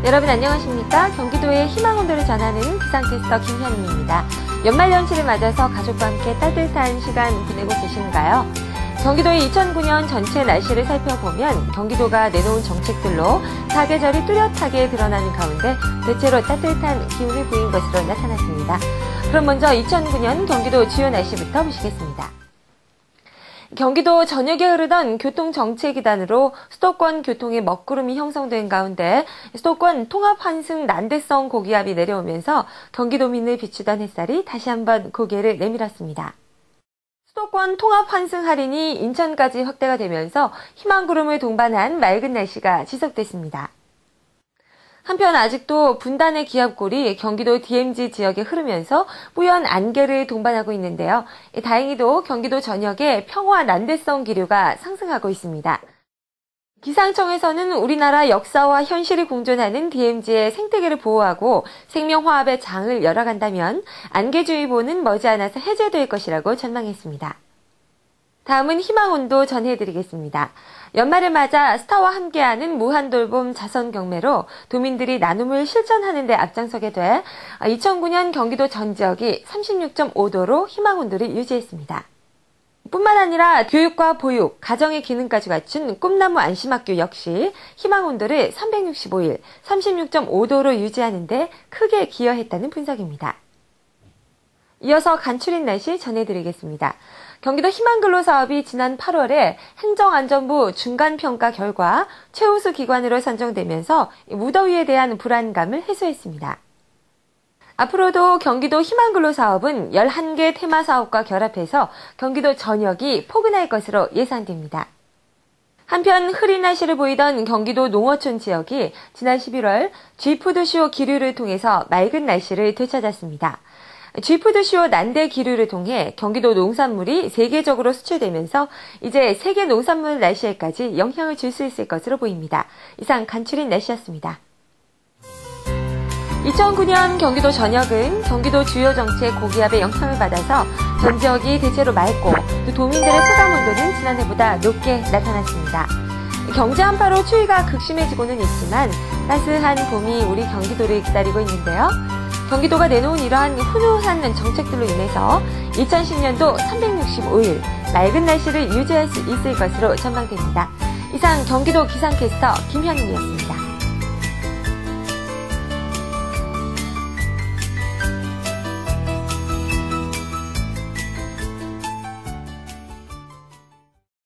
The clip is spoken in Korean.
여러분 안녕하십니까? 경기도의 희망온도를 전하는 기상캐스터 김현임입니다. 연말연시를 맞아서 가족과 함께 따뜻한 시간 보내고 계신가요? 경기도의 2009년 전체 날씨를 살펴보면 경기도가 내놓은 정책들로 사계절이 뚜렷하게 드러나는 가운데 대체로 따뜻한 기운을 보인 것으로 나타났습니다. 그럼 먼저 2009년 경기도 주요 날씨부터 보시겠습니다. 경기도 전역에 흐르던 교통정체기단으로 수도권 교통에 먹구름이 형성된 가운데 수도권 통합환승 난대성 고기압이 내려오면서 경기도민을 비추던 햇살이 다시 한번 고개를 내밀었습니다. 수도권 통합환승 할인이 인천까지 확대가 되면서 희망구름을 동반한 맑은 날씨가 지속됐습니다. 한편 아직도 분단의 기압골이 경기도 DMZ 지역에 흐르면서 뿌연 안개를 동반하고 있는데요. 다행히도 경기도 전역에 평화 난대성 기류가 상승하고 있습니다. 기상청에서는 우리나라 역사와 현실이 공존하는 DMZ의 생태계를 보호하고 생명화합의 장을 열어간다면 안개주의보는 머지않아서 해제될 것이라고 전망했습니다. 다음은 희망온도 전해드리겠습니다. 연말을 맞아 스타와 함께하는 무한돌봄 자선경매로 도민들이 나눔을 실천하는 데 앞장서게 돼 2009년 경기도 전 지역이 36.5도로 희망온도를 유지했습니다. 뿐만 아니라 교육과 보육, 가정의 기능까지 갖춘 꿈나무 안심학교 역시 희망온도를 365일 36.5도로 유지하는 데 크게 기여했다는 분석입니다. 이어서 간추린 날씨 전해드리겠습니다. 경기도 희망근로사업이 지난 8월에 행정안전부 중간평가 결과 최우수 기관으로 선정되면서 무더위에 대한 불안감을 해소했습니다. 앞으로도 경기도 희망근로사업은 11개 테마사업과 결합해서 경기도 전역이 포근할 것으로 예상됩니다. 한편 흐린 날씨를 보이던 경기도 농어촌 지역이 지난 11월 G푸드쇼 기류를 통해서 맑은 날씨를 되찾았습니다. G푸드쇼 난대 기류를 통해 경기도 농산물이 세계적으로 수출되면서 이제 세계 농산물 날씨에까지 영향을 줄 수 있을 것으로 보입니다. 이상 간추린 날씨였습니다. 2009년 경기도 전역은 경기도 주요 정체 고기압의 영향을 받아서 전 지역이 대체로 맑고 또 도민들의 체감온도는 지난해보다 높게 나타났습니다. 경제 한파로 추위가 극심해지고는 있지만 따스한 봄이 우리 경기도를 기다리고 있는데요. 경기도가 내놓은 이러한 훈훈한 정책들로 인해서 2010년도 365일 맑은 날씨를 유지할 수 있을 것으로 전망됩니다. 이상 경기도 기상캐스터 김현임이었습니다.